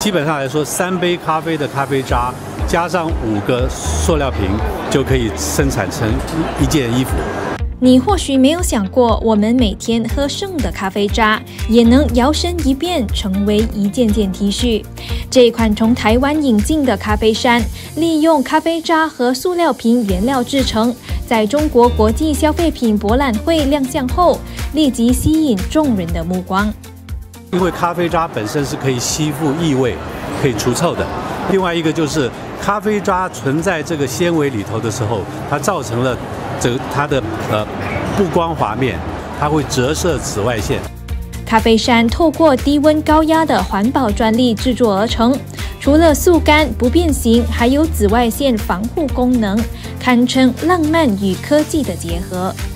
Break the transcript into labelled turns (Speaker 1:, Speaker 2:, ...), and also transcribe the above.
Speaker 1: 基本上来说，3杯咖啡的咖啡渣加上5个塑料瓶，就可以生产成一件衣服。
Speaker 2: 你或许没有想过，我们每天喝剩的咖啡渣也能摇身一变成为一件件 T 恤。这一款从台湾引进的咖啡衫，利用咖啡渣和塑料瓶原料制成，在中国国际消费品博览会亮相后，立即吸引众人的目光。
Speaker 1: 因为咖啡渣本身是可以吸附异味、可以除臭的。另外一个就是咖啡渣存在这个纤维里头的时候，它造成了它的不光滑面，它会折射紫外线。
Speaker 2: 咖啡衫透过低温高压的环保专利制作而成，除了速干不变形，还有紫外线防护功能，堪称浪漫与科技的结合。